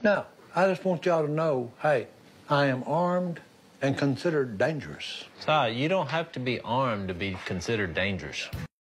No, I just want y'all to know, hey, I am armed and considered dangerous. Si, you don't have to be armed to be considered dangerous.